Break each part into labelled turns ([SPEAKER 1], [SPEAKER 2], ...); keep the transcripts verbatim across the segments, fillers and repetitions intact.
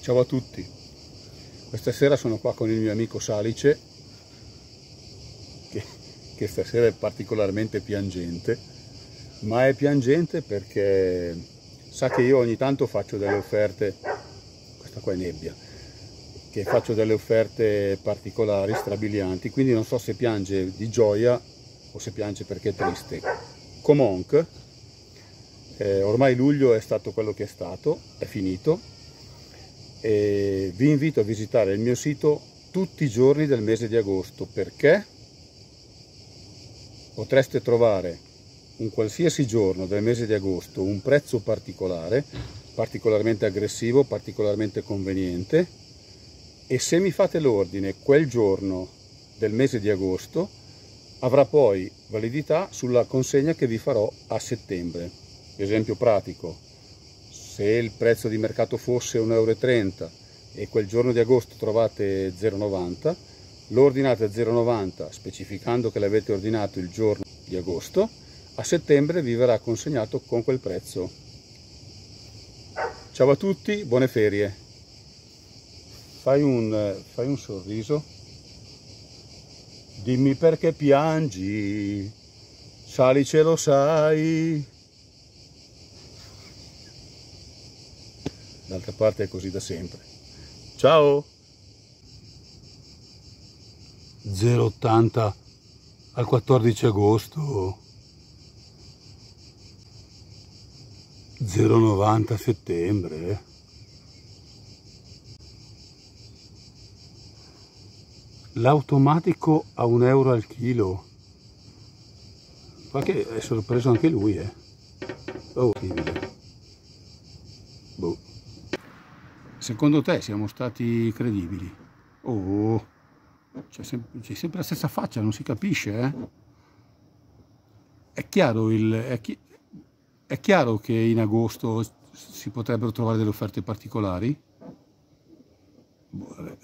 [SPEAKER 1] Ciao a tutti, questa sera sono qua con il mio amico Salice, che, che stasera è particolarmente piangente, ma è piangente perché sa che io ogni tanto faccio delle offerte, questa qua è nebbia, che faccio delle offerte particolari, strabilianti, quindi non so se piange di gioia o se piange perché è triste. Comunque, eh, ormai luglio è stato quello che è stato, è finito. E vi invito a visitare il mio sito tutti i giorni del mese di agosto, perché potreste trovare un qualsiasi giorno del mese di agosto un prezzo particolare, particolarmente aggressivo, particolarmente conveniente, e se mi fate l'ordine quel giorno del mese di agosto avrà poi validità sulla consegna che vi farò a settembre. Esempio pratico: se il prezzo di mercato fosse un euro e trenta e quel giorno di agosto trovate zero virgola novanta, lo ordinate a zero virgola novanta specificando che l'avete ordinato il giorno di agosto, a settembre vi verrà consegnato con quel prezzo. Ciao a tutti, buone ferie. Fai un, fai un sorriso. Dimmi perché piangi, Salice, lo sai. D'altra parte è così da sempre. Ciao! zero virgola ottanta al quattordici agosto, zero virgola novanta a settembre. L'automatico a un euro al chilo. Qua che è sorpreso anche lui, eh. Oh, orribile. Boh. Secondo te siamo stati credibili? Oh, c'è sempre, c'è sempre la stessa faccia, non si capisce, eh? È chiaro, il, è, chi, è chiaro che in agosto si potrebbero trovare delle offerte particolari? Boh, vabbè.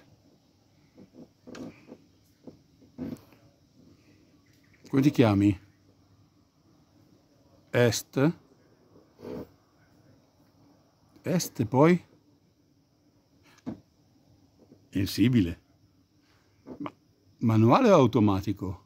[SPEAKER 1] Come ti chiami? Est? Est poi? Sensibile. Ma manuale o automatico?